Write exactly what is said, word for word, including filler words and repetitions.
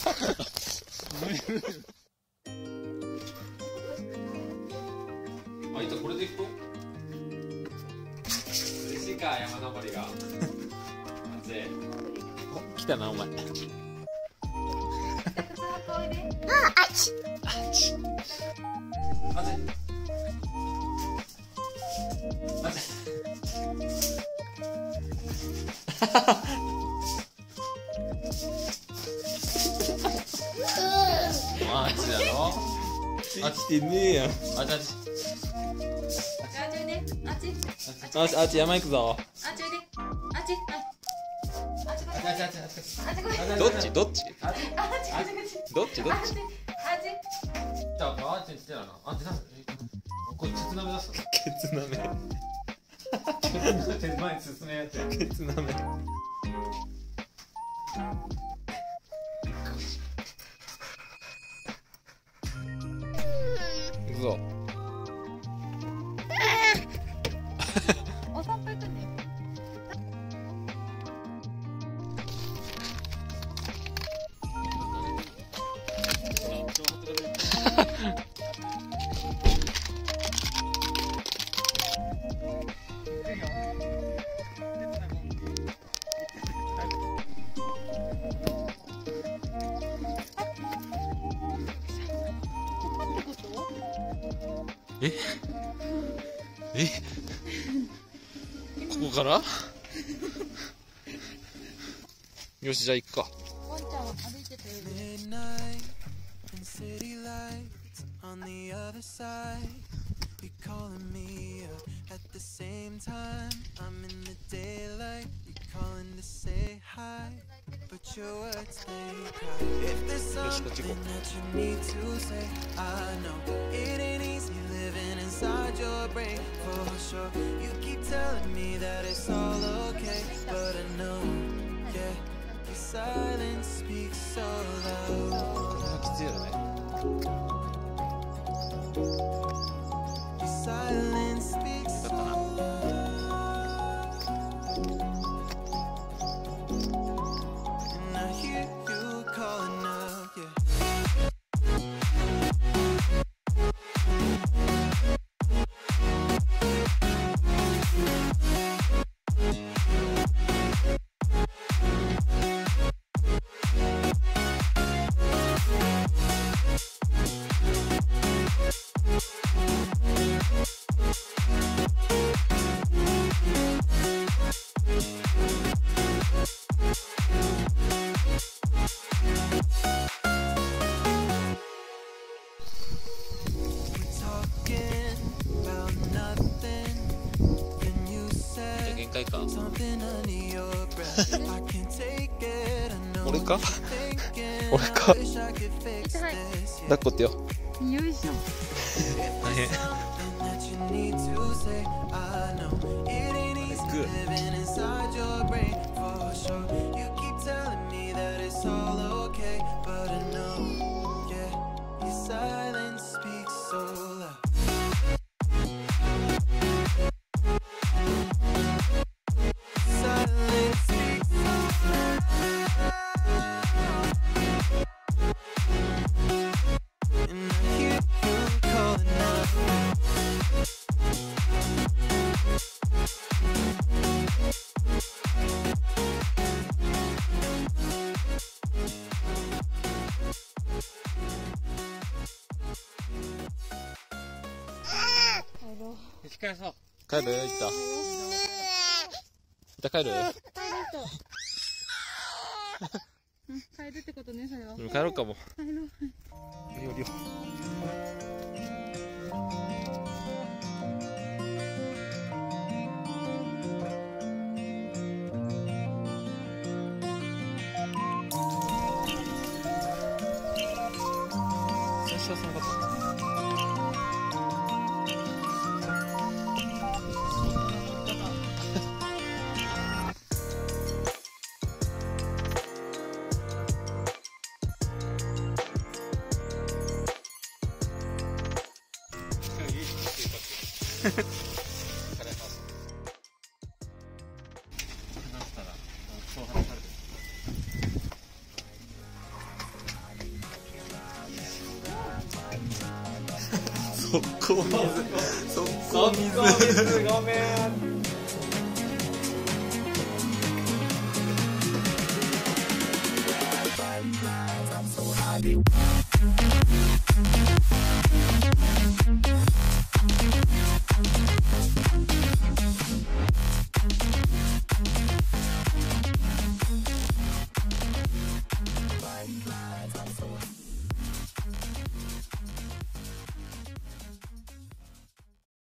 あいつこれでいくと嬉しいか、山登りが。暑い。来たなお前。ああちあちあちあち。あっちだろ。あっちってねえやん。あっちあっち。 あっちね。あっち。 あっちあっち山行くぞ。 あっちで。あっち。あっち。 あっちあっちあっち。 どっちどっちあっち。あっち。 どっちどっちあっち。 じゃああっちにしてなの。あっちなんだ。これケツなめ出すの。 ケツなめケツなめ前に進めやつや。 ケツなめ行くぞ。 お散歩行くね。 ええここからよしじゃあ行くか。 ワンちゃんは歩いててよしこっち行こう。きついよね。だったな。限界か。俺か俺か抱っこってよ。 よいしょ。 大変。 帰そう。 帰る？行った。行った帰る？ うん、帰るってことね、それは。 うん、帰ろうかも。 帰ろう。 いいよいいよ。最初はその方。 疲れます。なったら、そう話されてる。 速攻水速そっ攻水と水ごめん。 I'm so happy.